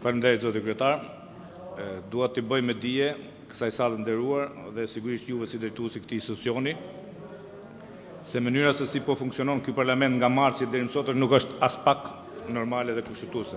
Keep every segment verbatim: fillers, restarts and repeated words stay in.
Faleminderit zoti kryetar. Dua t'i bëj me dije kësaj sallë nderuar dhe sigurisht juve si drejtuesi i këtij institucioni se mënyra se si po funksionon ky parlament nga marsi deri më sot nuk është as pak normale dhe kushtetuese.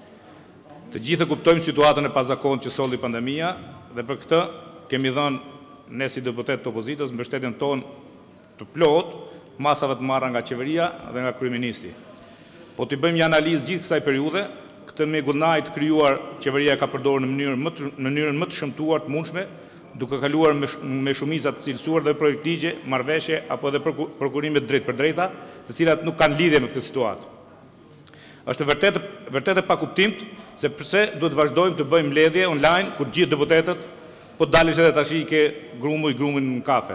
Të gjithë kuptojmë situatën e pazakontë që solli pandemia dhe për këtë kemi dhënë ne si deputet të opozitës mbështetjen tonë të plotë masave të marra nga qeveria dhe nga kryeministri. Po t'i bëjmë një analizë gjithë kësaj periudhe, këtë me gullnaj të krijuar qeveria ka përdorur në mënyrën më të, në mënyrën më të shëmtuar të mundshme, duke kaluar me, me shumica të cilësuar dhe projektigje, marrëveshje apo edhe prokurime drejt për drejta, të cilat nuk kanë lidhje me këtë situatë. Është vërtet vërtet e pakuptimt se pse duhet vazhdojmë të bëjmë mbledhje online kur gjithë deputetët po dalësh edhe tash i ke grumu i grumin në kafe.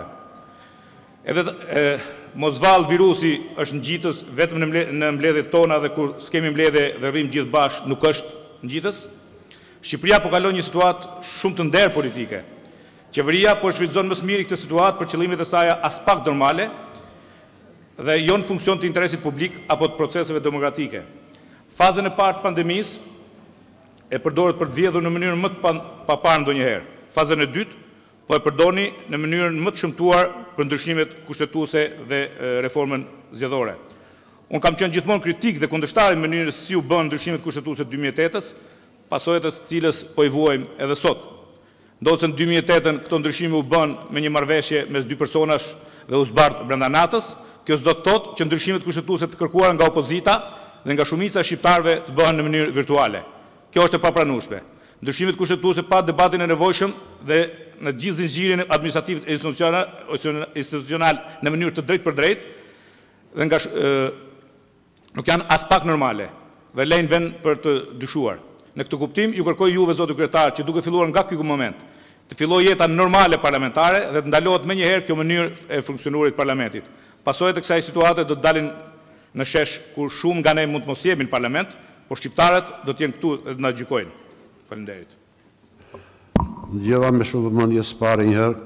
Edhe e, mosvall virusi është ngjitës vetëm në, mbledhje, në mbledhjet tona dhe kur s'kemi mbledhje dhe rrim gjithë bashkë nuk është ngjitës. Shqipëria po kalon një situatë shumë të nderë politike. Qeveria po shfrytëzon më së miri këtë situatë për qëllimet e saj as pak normale dhe jo në funksion të interesit publik apo të proceseve demokratike. Fazën e parë të pandemisë e përdoret për të vjedhur në mënyrën më të paparë ndonjëherë. Fazën e dytë po e përdorni në mënyrën më të shëmtuar për ndryshimet kushtetuese dhe reformën zgjedhore. Unë kam qenë gjithmonë kritik dhe kundërshtar i mënyrës si u bën ndryshimet kushtetuese të dy mijë e tetës, pasojat e cilës po i vuajmë edhe sot. Ndosë në dy mijë e tetën këto ndryshime u bën me një marrëveshje mes dy personash dhe u zbardh brenda natës, kjo s'do të thotë që ndryshimet kushtetuese të kërkuara nga opozita dhe nga shumica e shqiptarëve të bëhen në mënyrë virtuale. Kjo është e papranueshme. Ndryshimet kushtetuese pa debatin e nevojshëm dhe në gjithë zinxhirin administrativ e institucional në mënyrë të drejtë për drejtë dhe nga e, nuk janë as pak normale dhe lejnë vend për të dyshuar. Në këtë kuptim ju kërkoj juve zoti kryetar që duke filluar nga ky moment të fillojë jeta normale parlamentare dhe të ndalohet menjëherë kjo mënyrë e funksionuarit të parlamentit. Pasojat e kësaj situate do të dalin në shesh kur shumë nga ne mund të mos jemi në parlament, por shqiptarët do të jenë këtu dhe të na gjykojnë. Faleminderit. Ndjeva me shumë vëmendje së pari njëherë,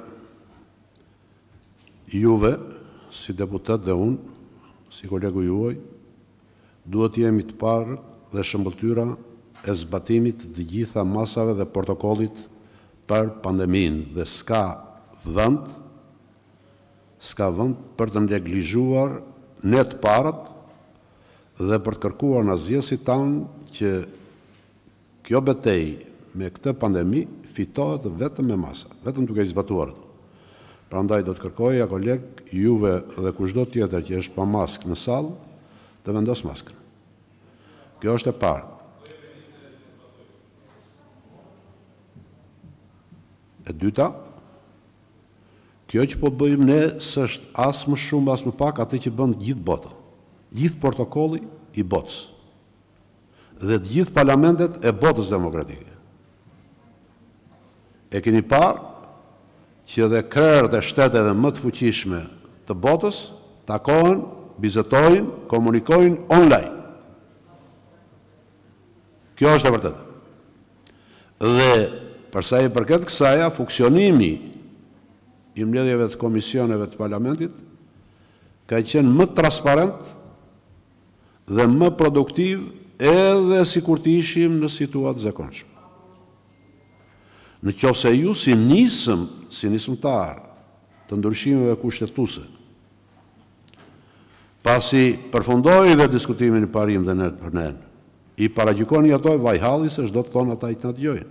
juve, si deputet dhe unë, si kolegu juaj, duhet jemi të parë dhe shëmbëltyra e zbatimit të gjitha masave dhe protokollit për pandemin dhe s'ka vend, s'ka vend për të neglizhuar ne të parët dhe për të kërkuar në zgjedhësit tanë që kjo betejë me këtë pandemi fitohet vetëm me masa, vetëm duke i zbatuar. Prandaj do të kërkoja koleg juve dhe kushdo tjetër që është pa maskë në sallë të vendos maskën. Kjo është e parë. E dyta, kjo që po të bëjmë ne s'është as më shumë as më pak atë që bën gjithë botën. Gjithë protokolli i botës dhe të gjithë parlamentet e botës demokratike. E keni parë që dhe krerët e shteteve më të fuqishme të botës takohen, bizetojnë, komunikojnë online. Kjo është e vërtetë. Dhe përsa i përket kësaja, funksionimi i mbledhjeve të komisioneve të parlamentit ka qenë më transparent dhe më produktiv edhe si kur të ishim në situatë zakonshme. Në qoftë se ju si nisëm, si nisëmtar të ndryshimeve kushtetuese, pasi përfundoi dhe diskutimin i parim dhe nërë për nërë, i paragjykoni ato e vajhalli se çdo të thonë ata i të na dëgjojnë.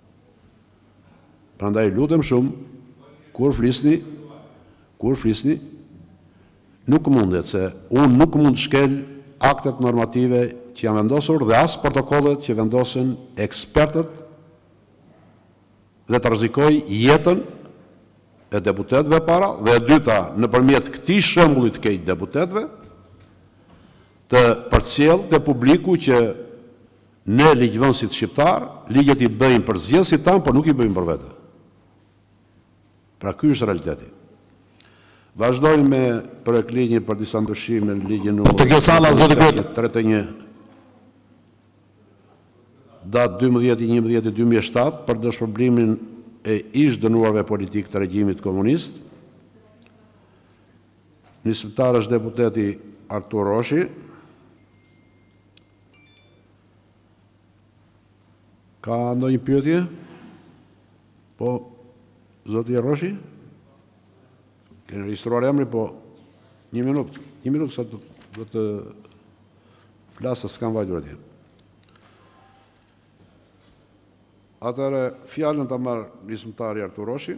Prandaj lutem shumë, kur flisni, kur flisni, nuk mundet se unë nuk mund të shkel aktet normative që janë vendosur dhe as protokollet që vendosen ekspertët dhe të rrezikoj jetën e deputetëve para dhe e dyta nëpërmjet këtij shembulli të keq deputetëve të përcjell te publiku që ne ligjvënësit shqiptar ligjet i bëjmë për zgjedhësit tanë, por nuk i bëjmë për vete. Pra ky është realiteti. Vazhdojmë me projekt ligji për disa ndryshime në ligjin numër tridhjet e një datë dymbëdhjetë i njëmbëdhjetë dy mijë e shtatë për dëshpërblimin e ish dënuarve politik të regjimit komunist. Nisëtar është deputeti Artur Roshi. Ka ndonjë pyetje? Po, zoti Roshi? Keni regjistruar emri, po një minutë, një minutë sa do të flasë, s'kam vajtur atje. Atëre, fjallën të marë nisëmtari Artur Roshi.